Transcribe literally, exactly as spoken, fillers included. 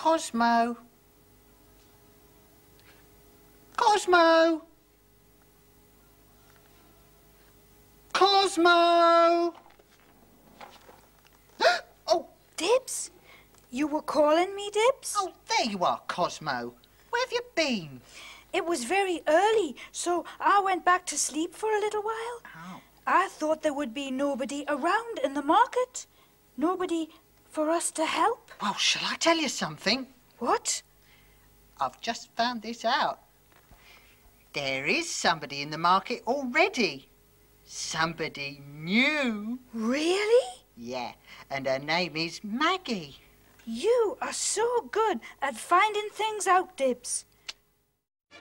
Cosmo. Cosmo. Cosmo. Oh, Dibs? You were calling me, Dibs? oh, there you are, Cosmo. Where have you been? It was very early, so I went back to sleep for a little while. Oh. I thought there would be nobody around in the market. Nobody for us to help. Well, shall I tell you something? What? I've just found this out. There is somebody in the market already. Somebody new. Really? Yeah, and her name is Maggie. You are so good at finding things out, Dibs.